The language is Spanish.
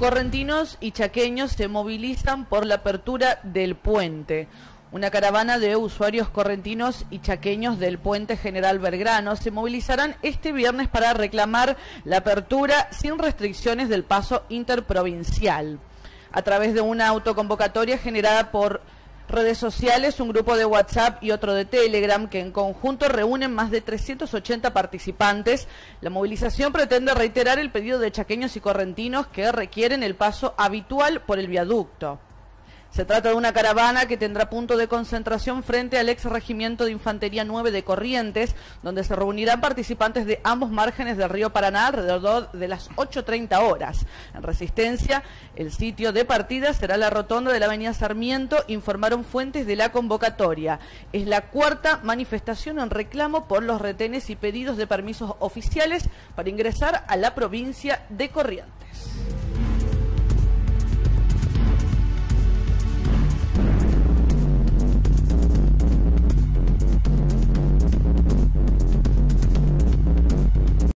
Correntinos y chaqueños se movilizan por la apertura del puente. Una caravana de usuarios correntinos y chaqueños del puente General Belgrano se movilizarán este viernes para reclamar la apertura sin restricciones del paso interprovincial. A través de una autoconvocatoria generada por redes sociales, un grupo de WhatsApp y otro de Telegram, que en conjunto reúnen más de 380 participantes, la movilización pretende reiterar el pedido de chaqueños y correntinos que requieren el paso habitual por el viaducto. Se trata de una caravana que tendrá punto de concentración frente al ex regimiento de Infantería 9 de Corrientes, donde se reunirán participantes de ambos márgenes del río Paraná alrededor de las 8:30 horas. En Resistencia, el sitio de partida será la rotonda de la avenida Sarmiento, informaron fuentes de la convocatoria. Es la cuarta manifestación en reclamo por los retenes y pedidos de permisos oficiales para ingresar a la provincia de Corrientes.